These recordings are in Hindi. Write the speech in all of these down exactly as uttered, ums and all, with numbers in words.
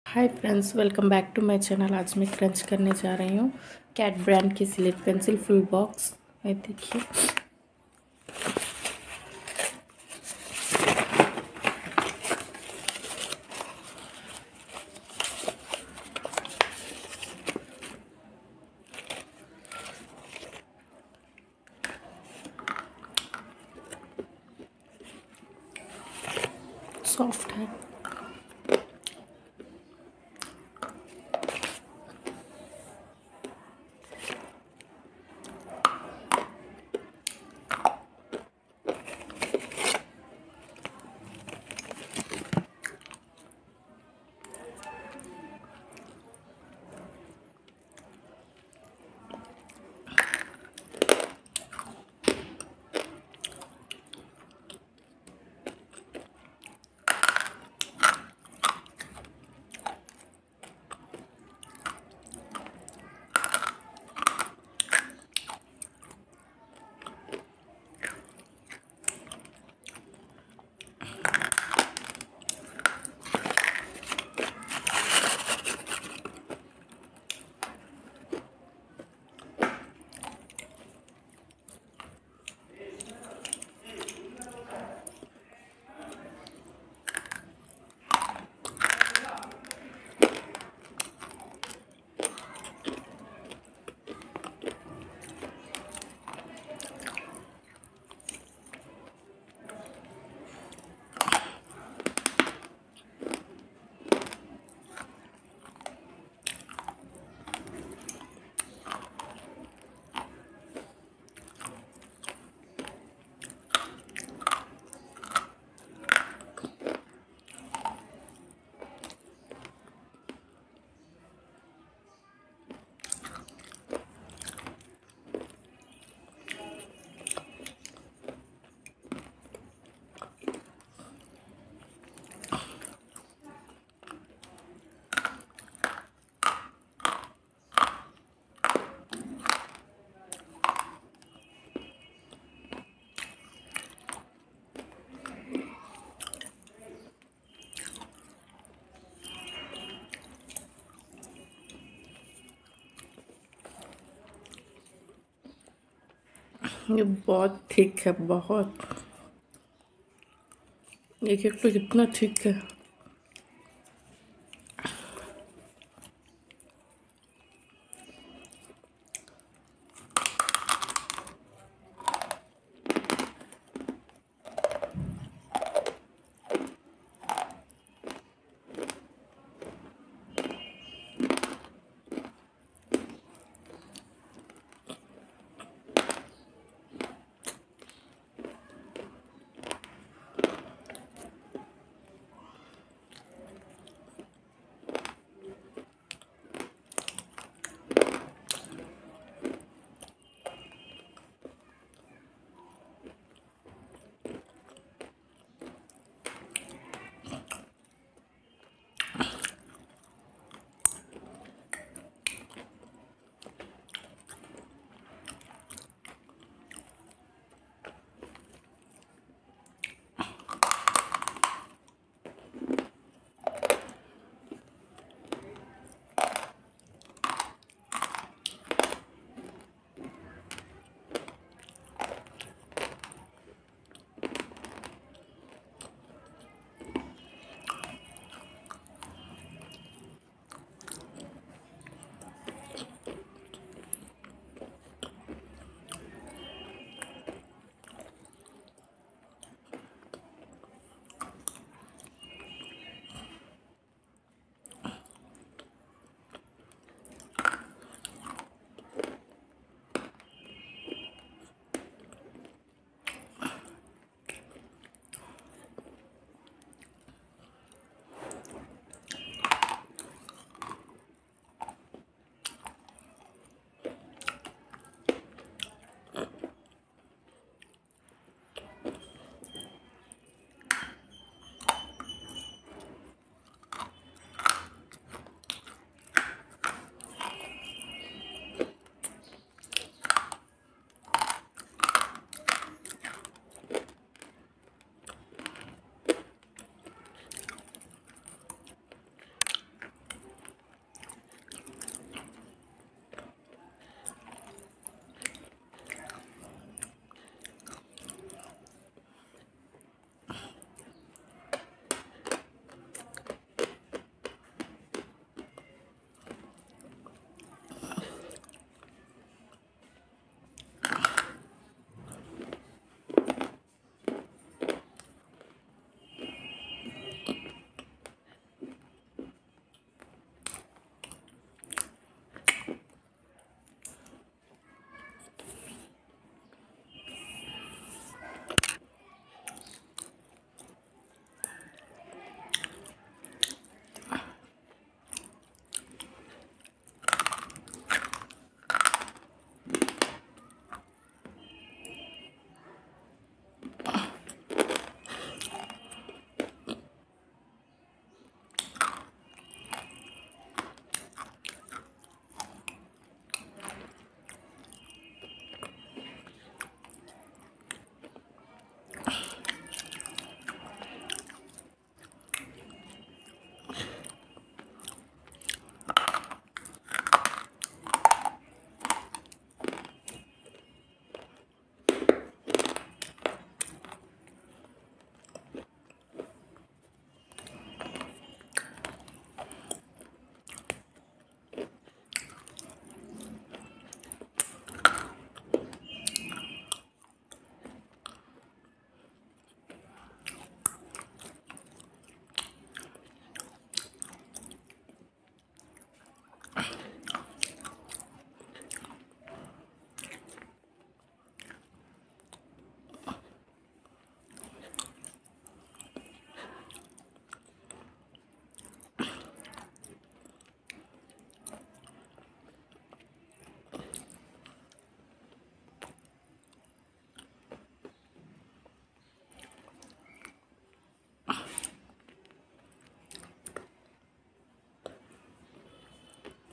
Hi friends, welcome back to my channel. आज मैं क्रंच करने जा रही हूँ कैट ब्रांड की स्लेट पेंसिल फुल बॉक्स। ये देखिए, सॉफ्ट है। ये बहुत थिक है, बहुत। एक एक तो कितना थिक है।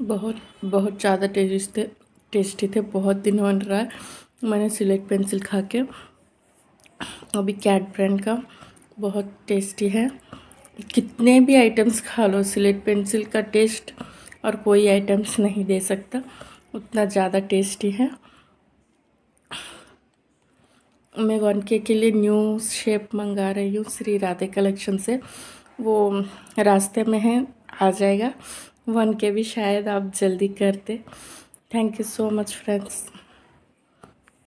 बहुत बहुत ज़्यादा टेस्टी थे टेस्टी थे बहुत दिन बन रहा है मैंने स्लेट पेंसिल खा के। अभी कैट ब्रांड का बहुत टेस्टी है। कितने भी आइटम्स खा लो, स्लेट पेंसिल का टेस्ट और कोई आइटम्स नहीं दे सकता, उतना ज़्यादा टेस्टी है। मैं वन के के लिए न्यू शेप मंगा रही हूँ श्री राधे कलेक्शन से, वो रास्ते में है, आ जाएगा। वन के भी शायद आप जल्दी करते। Thank you so much friends.